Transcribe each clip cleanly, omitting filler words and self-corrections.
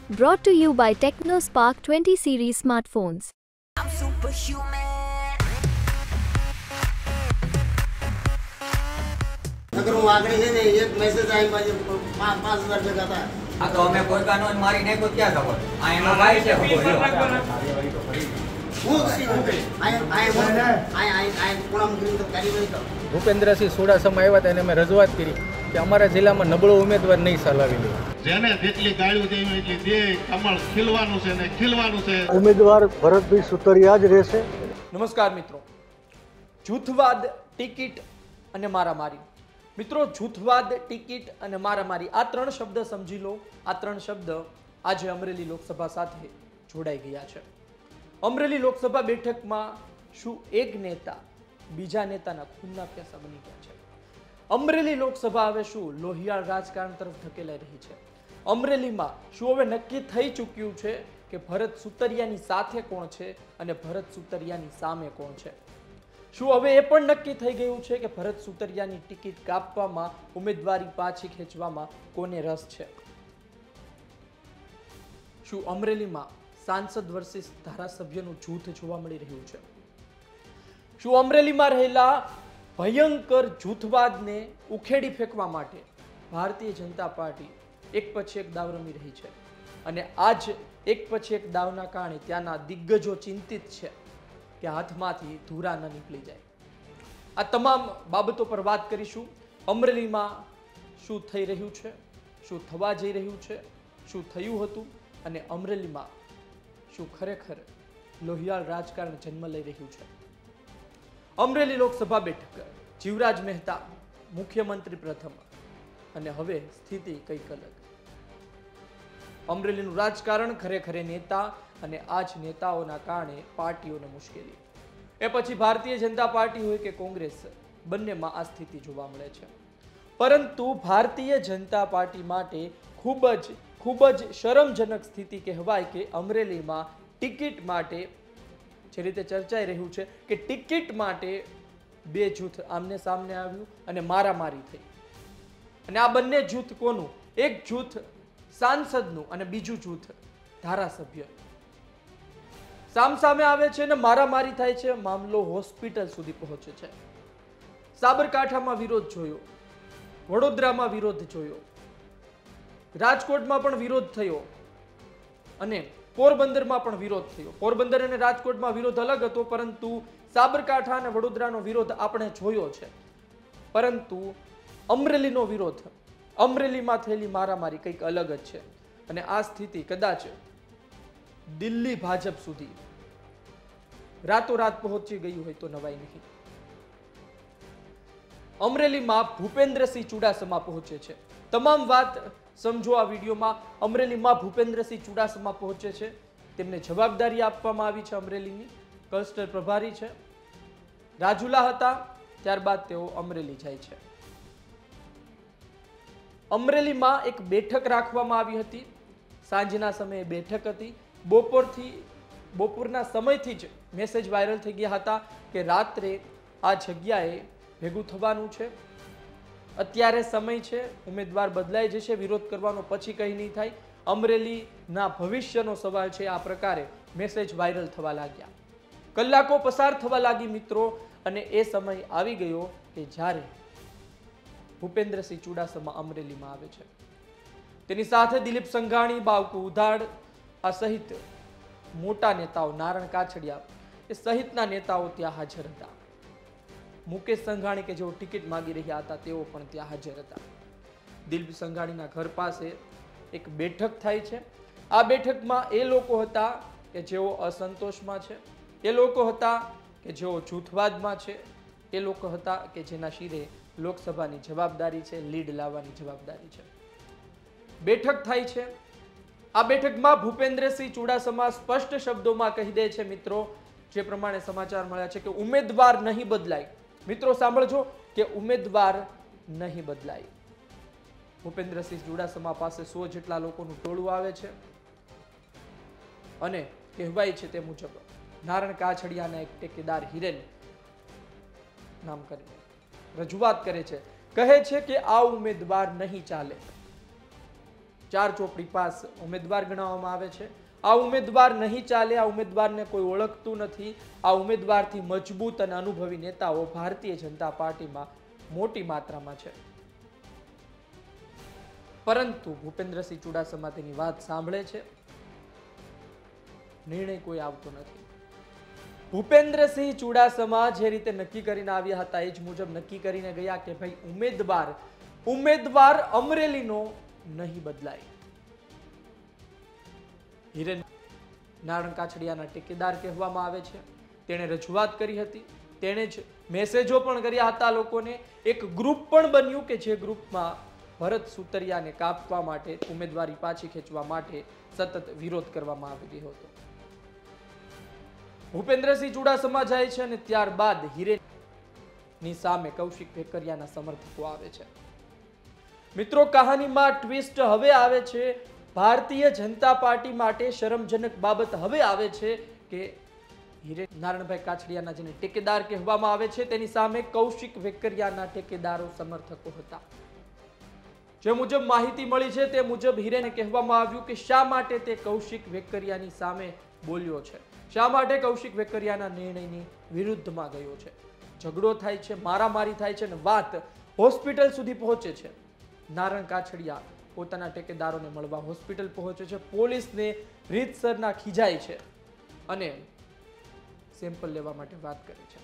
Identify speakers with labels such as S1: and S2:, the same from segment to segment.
S1: Brought to you by TechnoSpark 20 series smartphones.
S2: I'm superhuman.
S3: अगर वो आगे है नहीं एक मैसेज आई मुझे 5,000 भેગા था
S4: આ તો અમે કોઈ કાનૂન મારી નહીં તો ક્યાં ખબર આ એનો ભાઈ છે
S3: હું આઈ પૂનમ ગીરી તો કાર્યવાહી કરો
S5: ભૂપેન્દ્રસિંહ ચુડાસમા આવ્યા હતા અને અમે રજૂઆત કરી કે અમારા જિલ્લામાં નબળો ઉમેદવાર નહીં ચલાવી લે
S6: જેને જેટલી ગાળ્યું છે એટલી દે કમળ ખીલવાનું છે ને ખીલવાનું છે
S7: ઉમેદવાર ભરતભાઈ સુતરિયા જ રહેશે।
S8: નમસ્કાર મિત્રો, જૂથવાદ, ટિકિટ અને મારામારી। મિત્રો, જૂથવાદ, ટિકિટ અને મારામારી આ ત્રણ શબ્દ સમજી લો। આ ત્રણ શબ્દ આજે અમરેલી લોકસભા સાથે જોડાઈ ગયા છે। અમરેલી લોકસભા બેઠકમાં શું એક નેતા બીજા નેતાના ખૂનના પ્યાસા બની ગયા છે? અમરેલી લોકસભા હવે શું લોહિયાળ રાજકારણ તરફ ધકેલાઈ રહી છે? અમરેલીમાં શું હવે નક્કી થઈ ચૂક્યું છે કે ભરત સુતરિયાની સાથે કોણ છે અને ભરત સુતરિયાની સામે કોણ છે? શું હવે એ પણ નક્કી થઈ ગયું છે કે ભરત સુતરિયાની ટિકિટ કાપવામાં, ઉમેદવારી પાછી ખેંચવામાં કોને રસ છે? શું અમરેલીમાં સાંસદ વર્સિસ ધારાસભ્યનું જૂથ જોવા મળી રહ્યું છે? શું અમરેલીમાં રહેલા ભયંકર જૂથવાદને ઉખેડી ફેંકવા માટે ભારતીય જનતા પાર્ટી એક પછી એક દાવ રમી રહી છે? અને આજ એક પછી એક દાવના કારણે ત્યાંના દિગ્ગજો ચિંતિત છે કે હાથમાંથી ધૂરા ન નીકળી જાય। આ તમામ બાબતો પર વાત કરીશું। અમરેલીમાં શું થઈ રહ્યું છે, શું થવા જઈ રહ્યું છે, શું થયું હતું અને અમરેલીમાં શું ખરેખર લોહિયાળ રાજકારણ જન્મ લઈ રહ્યું છે? અમરેલી લોકસભા બેઠક, જીવરાજ મહેતા મુખ્યમંત્રી પ્રથમ અને હવે સ્થિતિ કંઈક અલગ। અમરેલીનું રાજકારણ ખરેખર નેતા અને આ જ નેતાઓના કારણે પાર્ટીઓને મુશ્કેલી। એ પછી ભારતીય જનતા પાર્ટી હોય કે કોંગ્રેસ, બંનેમાં આ સ્થિતિ જોવા મળે છે। પરંતુ ભારતીય જનતા પાર્ટી માટે ખૂબ જ શરમજનક સ્થિતિ કહેવાય કે અમરેલીમાં ટિકિટ માટે જે રીતે ચર્ચાઈ રહ્યું છે કે ટિકિટ માટે બે જૂથ આમને સામને આવ્યું અને મારામારી થઈ। અને આ બંને જૂથ કોનું? એક જૂથ સાંસદનું અને બીજું જૂથ ધારાસભ્ય સામસામે આવે છે અને મારામારી થાય છે। મામલો હોસ્પિટલ સુધી પહોંચે છે। સાબરકાંઠામાં વિરોધ જોયો, વડોદરામાં વિરોધ જોયો, રાજકોટમાં પણ વિરોધ થયો અને પોરબંદરમાં પણ વિરોધ થયો। પોરબંદર અને રાજકોટમાં વિરોધ અલગ હતો, પરંતુ સાબરકાંઠા અને વડોદરાનો વિરોધ આપણે જોયો છે। પરંતુ અમરેલીનો વિરોધ, અમરેલીમાં થયેલી મારામારી કંઈક અલગ જ છે અને આ સ્થિતિ કદાચ દિલ્હી ભાજપ સુધી રાતોરાત પહોંચી ગયું હોય તો નવાઈ નહીં। અમરેલીમાં ભૂપેન્દ્રસિંહ ચુડાસમા પહોંચે છે। તમામ વાત સમજો આ વિડીયોમાં। અમરેલીમાં ભૂપેન્દ્રસિંહ ચુડાસમા પહોંચે છે, તેમને જવાબદારી આપવામાં આવી છે। અમરેલીની ક્લસ્ટર પ્રભારી છે, રાજુલા હતા, ત્યારબાદ તેઓ અમરેલી જાય છે। અમરેલીમાં એક બેઠક રાખવામાં આવી હતી, સાંજના સમયે બેઠક હતી। બપોરના સમયથી જ મેસેજ વાયરલ થઈ ગયા હતા કે રાત્રે આ જગ્યાએ ભેગું થવાનું છે, અત્યારે સમય છે, ઉમેદવાર બદલાઈ જશે, વિરોધ કરવાનો પછી કંઈ નહીં થાય, અમરેલીના ભવિષ્યનો સવાલ છે। આ પ્રકારે મેસેજ વાયરલ થવા લાગ્યા, કલાકો પસાર થવા લાગી મિત્રો, અને એ સમય આવી ગયો કે જ્યારે ભૂપેન્દ્રસિંહ ચુડાસમા અમરેલીમાં આવે છે। તેની સાથે દિલીપ સંઘાણી, બાવકુ ઉધાડ આ સહિત મોટા નેતાઓ, નારણ કાછડિયા એ સહિતના નેતાઓ ત્યાં હાજર હતા। મુકેશ સંઘાણી કે જેઓ ટિકિટ માંગી રહ્યા હતા તેઓ પણ ત્યાં હાજર હતા। દિલીપ સંઘાણીના ઘર પાસે એક બેઠક થાય છે। આ બેઠકમાં એ લોકો હતા કે જેઓ અસંતોષમાં છે, એ લોકો હતા કે જેઓ જૂથવાદમાં છે, એ લોકો હતા કે જેના શિરે લોકસભાની જવાબદારી છે, લીડ લાવવાની જવાબદારી છે। બેઠક થાય છે। આ બેઠકમાં ભૂપેન્દ્રસિંહ ચુડાસમા સ્પષ્ટ શબ્દોમાં કહી દે છે મિત્રો, જે પ્રમાણે સમાચાર મળ્યા છે કે ઉમેદવાર નહીં બદલાય। મિત્રો સાંભળજો કે ઉમેદવાર નહીં બદલાય। ભૂપેન્દ્રસિંહ ચુડાસમા પાસે 100 જેટલા લોકોનું ટોળું આવે છે અને કહેવાય છે તે મુજબ નારણ કાછડિયાના એક ટેકેદાર હિરેન નામ કરીને રજૂઆત કરે છે, કહે છે કે આ ઉમેદવાર નહીં ચાલે। 4 ચોપડી પાસ ઉમેદવાર ગણવામાં આવે છે. આ ઉમેદવાર નહીં ચાલે, આ ઉમેદવારને કોઈ ઓળખતું નથી. આ ઉમેદવારથી મજબૂત અને અનુભવી નેતાઓ ભારતીય જનતા પાર્ટીમાં મોટી માત્રામાં છે. પરંતુ ભૂપેન્દ્રસિંહ ચુડાસમા તેની વાત સાંભળે છે, નિર્ણય કોઈ આવતો નથી. ભૂપેન્દ્રસિંહ ચુડાસમા જે રીતે નક્કી કરીને આવ્યા હતા એ જ મુજબ નક્કી કરીને ગયા કે ભાઈ ઉમેદવાર અમરેલીનો નહીં બદલાય. હિરેન નારણ કાછડિયાના ટેકેદાર કહેવામાં આવે છે. તેણે રજૂઆત કરી હતી, તેણે જ મેસેજો પણ કર્યા હતા લોકોને. એક ગ્રુપ પણ બન્યું કે જે ગ્રુપમાં ભરત સુતરિયાને કાપવા માટે, ઉમેદવારી પાછી ખેંચવા માટે સતત વિરોધ કરવામાં આવી રહ્યો હતો. ભૂપેન્દ્રસિંહ ચુડાસમા જાય છે અને ત્યારબાદ હિરેનની સામે કૌશિક વેકરિયાના સમર્થકો આવે છે. મિત્રો, કહાનીમાં ટ્વિસ્ટ હવે આવે છે. ભારતીય જનતા પાર્ટી માટે શરમજનક બાબત હવે આવે છે કે હિરેન નારણભાઈ કાછડિયાના જેને ટેકેદાર કહેવામાં આવે છે તેની સામે કૌશિક વેકરિયાના ટેકેદારો સમર્થકો હતા. જે મુજબ માહિતી મળી છે તે મુજબ હિરેને કહેવામાં આવ્યું કે શા માટે તે કૌશિક વેકરિયાની સામે બોલ્યો છે, શા માટે કૌશિક વેકરિયાના નિર્ણયની વિરુદ્ધમાં ગયો છે. ઝઘડો થાય છે, મારામારી થાય છે અને વાત હોસ્પિટલ સુધી પહોંચે છે. નારણ કાછડિયા પોતાના ટેકેદારોને મળવા હોસ્પિટલ પહોંચે છે. પોલીસને રીતસરના ખીજાય છે અને સેમ્પલ લેવા માટે વાત કરે છે.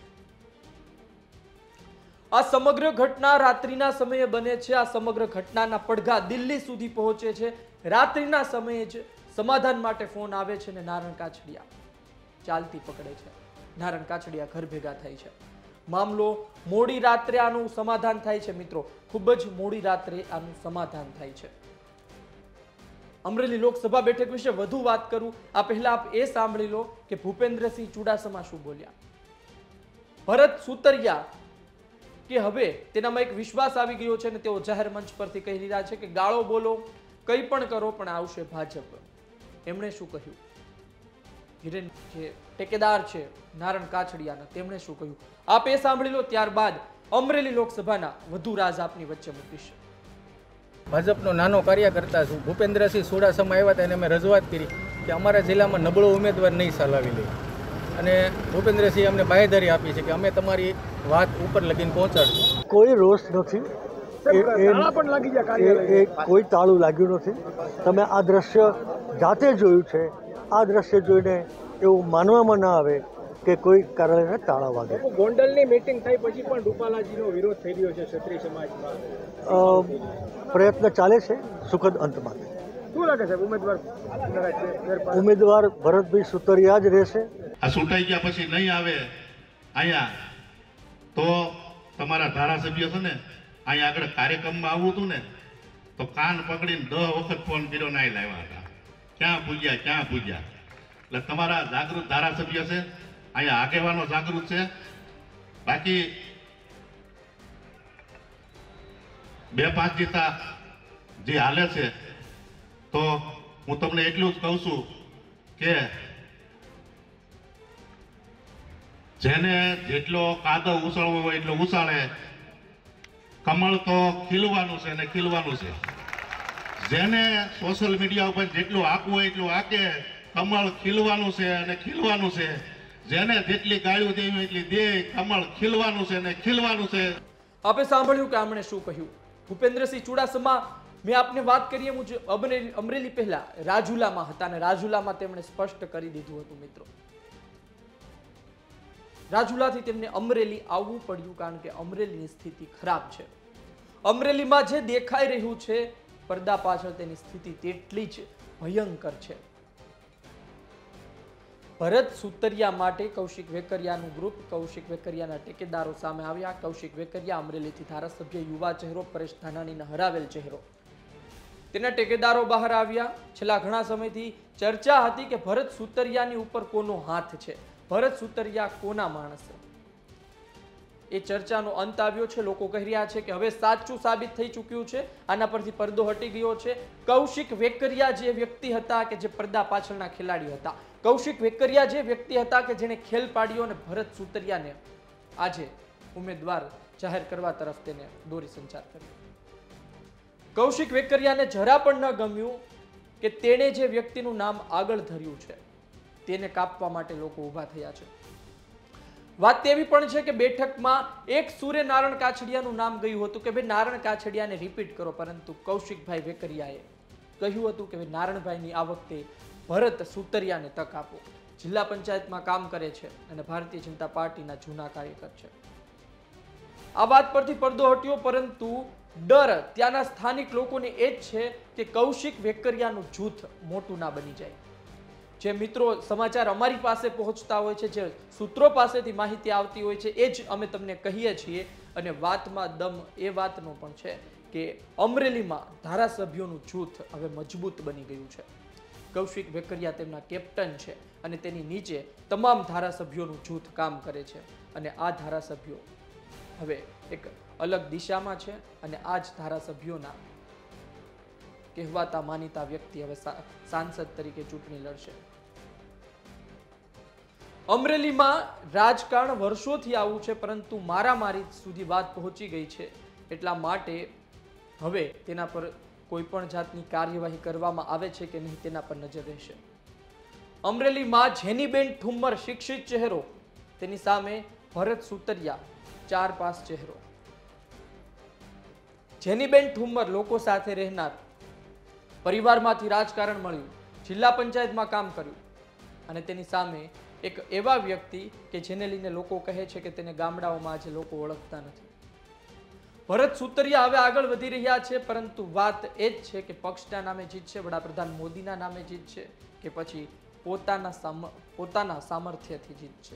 S8: આ સમગ્ર ઘટના રાત્રિના સમયે બને છે. આ સમગ્ર ઘટનાના પડઘા દિલ્હી સુધી પહોંચે છે. રાત્રિના સમયે જ સમાધાન માટે ફોન આવે છે અને નારણ કાછડિયા ચાલતી પકડે છે. નારણ કાછડિયા ઘર ભેગા થાય છે. મામલો મોડી રાત્રે આનું સમાધાન થાય છે. મિત્રો, ખૂબ જ મોડી રાત્રે આનું સમાધાન થાય છે. અમરેલી લોકસભા બેઠક વિશે વધુ વાત કરું આ પહેલા આપ એ સાંભળી લો કે ભૂપેન્દ્રસિંહ ચુડાસમા શું બોલ્યા. ભરત સુતરિયા કે હવે તેનામાં એક વિશ્વાસ આવી ગયો છે અને તેઓ જાહેર મંચ પરથી કહી રહ્યા છે કે ગાળો બોલો, કંઈ પણ કરો, પણ આવશે ભાજપ. એમણે શું કહ્યું? હિરેન જે ટેકેદાર છે નારણ કાછડિયાના, તેમણે શું કહ્યું આપ એ સાંભળી લો. ત્યારબાદ અમરેલી લોકસભાના વધુ રાજ આપની વચ્ચે મૂકીશ.
S5: ભાજપનો નાનો કાર્યકર્તા છું. ભૂપેન્દ્રસિંહ ચુડાસમા આવ્યા હતા અને અમે રજૂઆત કરી કે અમારા જિલ્લામાં નબળો ઉમેદવાર નહીં ચલાવી લે. અને ભૂપેન્દ્રસિંહ અમને બાંહેધરી આપી છે કે અમે તમારી વાત ઉપર લગીને પહોંચાડશું.
S7: કોઈ રોષ નથી, કોઈ તાળું લાગ્યું નથી. તમે આ દ્રશ્ય જાતે જોયું છે. આ દ્રશ્ય જોઈને એવું માનવામાં ના આવે કે કોઈ કાર્યાલયને તાળા વાગે.
S5: ગોંડલની મીટિંગ થઈ પછી પણ રૂપાલાજીનો વિરોધ થઈ રહ્યો છે ક્ષત્રિય સમાજમાં.
S7: પ્રયત્ન ચાલે છે સુખદ અંત માટે.
S5: શું લાગે છે
S7: ઉમેદવાર ભરતભાઈ સુતરિયા જ રહેશે.
S6: આ ચૂંટાઈ ગયા પછી નહીં આવે અહીંયા તો તમારા ધારાસભ્ય છે ને અહીંયા આગળ કાર્યક્રમમાં આવવું હતું ને તો કાન પકડીને 10 વખત ફોન કર્યો ના લાવ્યા હતા. ક્યાં પૂજ્યા. એટલે તમારા જાગૃત ધારાસભ્ય છે, અહીંયા આગેવાનો જાગૃત છે. બાકી 2-5 જીતા જે હાલે છે તો હું તમને એટલું જ કહું છું કે જેને જેટલો કાદવ ઉછળવો હોય એટલો ઉછાળે. કમળ તો ખીલવાનું છે ને ખીલવાનું છે. જેને સોશિયલ મીડિયા ઉપર જેટલું આંકવું હોય એટલું આંકે. કમળ ખીલવાનું છે અને ખીલવાનું છે. જેને જેટલી ગાળ્યું દેવી એટલી દે. કમળ ખીલવાનું છે ને ખીલવાનું છે.
S8: આપે સાંભળ્યું કે આમણે શું કહ્યું. ભૂપેન્દ્રસિંહ ચુડાસમા, મેં આપને વાત કરીએ મુજબ અમરેલી પહેલા રાજુલામાં હતા અને રાજુલામાં તેમણે સ્પષ્ટ કરી દીધું હતું. મિત્રો, રાજુલાથી તેમને અમરેલી આવવું પડ્યું કારણ કે અમરેલીની સ્થિતિ ખરાબ છે. અમરેલીમાં જે દેખાઈ રહ્યું છે પડદા પાછળ તેની સ્થિતિ તેટલી જ ભયંકર છે. ભરત સુતરિયા માટે કૌશિક વેકરિયાનું ગ્રુપ, કૌશિક વેકરિયાના ટેકેદારો સામે આવ્યા. કૌશિક વેકરિયા અમરેલીથી ધારાસભ્ય યુવા ચહેરો પરેશ ધાનાણીને હરાવેલ ચહેરો. તેના ટેકેદારો બહાર આવ્યા. છેલ્લા ઘણા સમયથી ચર્ચા હતી કે ભરત સુતરિયાની ઉપર કોનો હાથ છે, ભરત સુતરિયા કોના માણસ. એ ચર્ચાનો અંત આવ્યો છે. લોકો કહી રહ્યા છે કે હવે સાચું સાબિત થઈ ચૂક્યું છે. આના પરથી પડદો હટી ગયો છે. કૌશિક વેકરિયા જે વ્યક્તિ હતા કે જે પડદા પાછળના ખેલાડી હતા, કૌશિક વેકરિયા જે વ્યક્તિ હતા કે જેણે ખેલ પાડ્યો અને ભરત સુતરિયાને આજે ઉમેદવાર જાહેર કરવા તરફ તેને દોરી સંચાર કર્યો. કૌશિક વેકરિયાને જરા પણ ન ગમ્યું કે તેણે જે વ્યક્તિનું નામ આગળ ધર્યું છે તેને કાપવા માટે લોકો ઊભા થયા છે. વાત તેવી પણ છે કે બેઠકમાં એક સુરે નારણ કાછડિયાનું નામ ગયું હતું કે ભાઈ નારણ કાછડિયાને રિપીટ કરો, પરંતુ કૌશિકભાઈ વેકરિયાએ કહ્યું હતું કે ભાઈ નારણભાઈની આ વખતે ભરત સુતરિયાને તક આપો. જિલ્લા પંચાયતમાં કામ કરે છે અને ભારતીય જનતા પાર્ટીના જૂના કાર્યકર છે. આ વાત પરથી પડદો હટ્યો, પરંતુ ડર ત્યાંના સ્થાનિક લોકોને એ જ છે કે કૌશિક વેકરિયાનું જૂથ મોટું ના બની જાય. જે મિત્રો સમાચાર અમારી પાસે પહોંચતા હોય છે, જે સૂત્રો પાસેથી માહિતી આવતી હોય છે, એ જ અમે તમને કહીએ છીએ. અને વાતમાં દમ એ વાતનો પણ છે કે અમરેલીમાં ધારાસભ્યોનું જૂથ હવે મજબૂત બની ગયું છે. કૌશિક વેકરિયા તેમના કેપ્ટન છે અને તેની નીચે તમામ ધારાસભ્યોનું જૂથ કામ કરે છે. અને આ ધારાસભ્યો હવે એક અલગ દિશામાં છે અને આ જ ધારાસભ્યોના કહેવાતા માનીતા વ્યક્તિ હવે સાંસદ તરીકે ચૂંટણી લડશે. અમરેલીમાં રાજકારણ વર્ષોથી આવું છે, પરંતુ મારામારી સુધી વાત પહોંચી ગઈ છે. એટલા માટે હવે તેના પર કોઈ પણ જાતની કાર્યવાહી કરવામાં આવે છે કે નહીં તેના પર નજર રહેશે. અમરેલીમાં જેનીબેન ઠુમ્મર શિક્ષિત ચહેરો, તેની સામે ભરત સુતરિયા 4-5 ચહેરો. જેનીબેન ઠુમ્મર લોકો સાથે રહેનાર, પરિવારમાંથી રાજકારણ મળ્યું, જિલ્લા પંચાયતમાં કામ કર્યું અને તેની સામે એક એવા વ્યક્તિ કે જેને લઈને લોકો કહે છે કે તેને ગામડાઓમાં આજે લોકો ઓળખતા નથી. ભરત સુતરિયા હવે આગળ વધી રહ્યા છે, પરંતુ વાત એ જ છે કે પક્ષના નામે જીતશે, વડાપ્રધાન મોદીના નામે જીતશે કે પછી પોતાના સામર્થ્યથી જીતશે.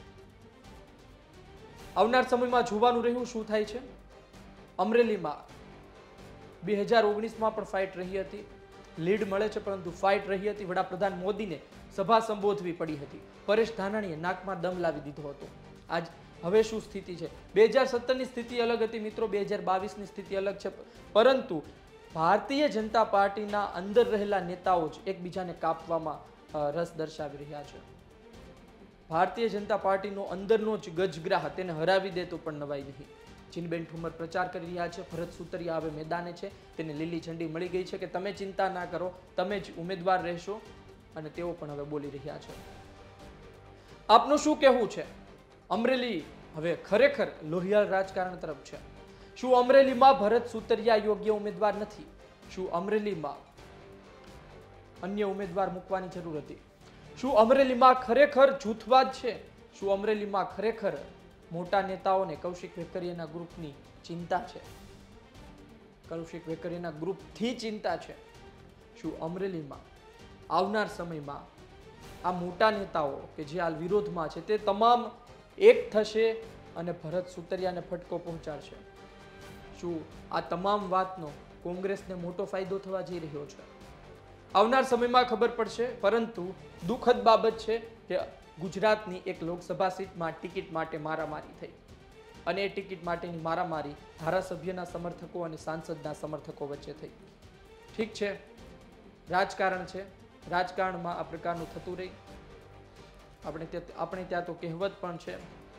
S8: આવનાર સમયમાં જોવાનું રહ્યું શું થાય છે. અમરેલીમાં 2019માં પણ ફાઇટ રહી હતી, લીડ મળે છે, પરંતુ ફાઇટ રહી હતી. વડાપ્રધાન મોદીને સભા સંબોધવી પડી હતી. પરેશ ધાનાણીએ નાકમાં દમ લાવી દીધો હતો. આજ હવે શું સ્થિતિ છે? 2017ની સ્થિતિ અલગ હતી મિત્રો, 2022ની સ્થિતિ અલગ છે. પરંતુ ભારતીય જનતા પાર્ટીના અંદર રહેલા નેતાઓ જ એકબીજાને કાપવામાં રસ દર્શાવી રહ્યા છે. ભારતીય જનતા પાર્ટીનો અંદરનો જ ગજગ્રાહ તેને હરાવી દે તો પણ નવાઈ નહીં. જેનીબેન ઠુમ્મર પ્રચાર કરી રહ્યા છે. ભરત સુતરિયા હવે મેદાને છે, તેને લીલી ઝંડી મળી ગઈ છે કે તમે ચિંતા ના કરો, તમે જ ઉમેદવાર રહેશો. અને તેઓ પણ હવે બોલી રહ્યા છે. આપનું શું કહેવું છે? અમરેલી હવે ખરેખર લોહિયાળ રાજકારણ તરફ છે. શું અમરેલીમાં ભરત સુતરિયા યોગ્ય ઉમેદવાર નથી? શું અમરેલીમાં અન્ય ઉમેદવાર મૂકવાની જરૂર હતી? શું અમરેલીમાં ખરેખર જૂથવાદ છે? શું અમરેલીમાં ખરેખર મોટા નેતાઓને કૌશિક વેકરિયાના ગ્રુપની ચિંતા છે? કૌશિક વેકરિયાના ગ્રુપથી ચિંતા છે? શું અમરેલીમાં આવનાર સમયમાં આ મોટા નેતાઓ કે જે હાલ વિરોધમાં છે તે તમામ એક થશે અને ભરત સુતરિયાને ફટકો પહોંચાડશે? શું આ તમામ વાતનો કોંગ્રેસને મોટો ફાયદો થવા જઈ રહ્યો છે? આવનાર સમયમાં ખબર પડશે. પરંતુ દુઃખદ બાબત છે કે ગુજરાતની એક લોકસભા સીટમાં ટિકિટ માટે મારામારી થઈ અને એ ટિકિટ માટેની મારામારી ધારાસભ્યના સમર્થકો અને સાંસદના સમર્થકો વચ્ચે થઈ. ઠીક છે, રાજકારણ છે, રાજકારણમાં આ પ્રકારનું થતું રહી. આપણે ત્યાં તો કહેવત પણ છે,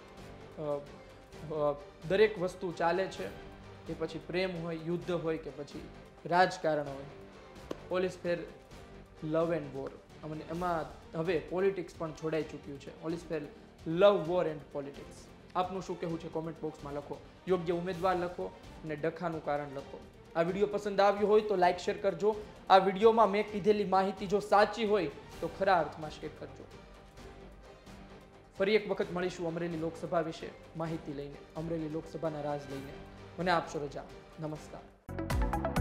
S8: દરેક વસ્તુ ચાલે છે, કે પછી પ્રેમ હોય, યુદ્ધ હોય કે પછી રાજકારણ હોય. Police fair love and war, અને એમાં હવે પોલિટિક્સ પણ જોડાઈ ચૂક્યું છે. Police fair love, war and politics. આપનું શું કહેવું છે કોમેન્ટ બોક્સમાં લખો. યોગ્ય ઉમેદવાર લખો અને ડખાનું કારણ લખો. આ વિડીયો પસંદ આવ્યો હોય તો લાઈક શેર કરજો. આ વિડીયોમાં મેં કીધેલી માહિતી જો સાચી હોય તો ખરા અર્થમાં શેર કરજો. ફરી એક વખત મળીશું અમરેલી લોકસભા વિશે માહિતી લઈને, અમરેલી લોકસભાના રાજ લઈને. મને આપશો રજા. નમસ્કાર.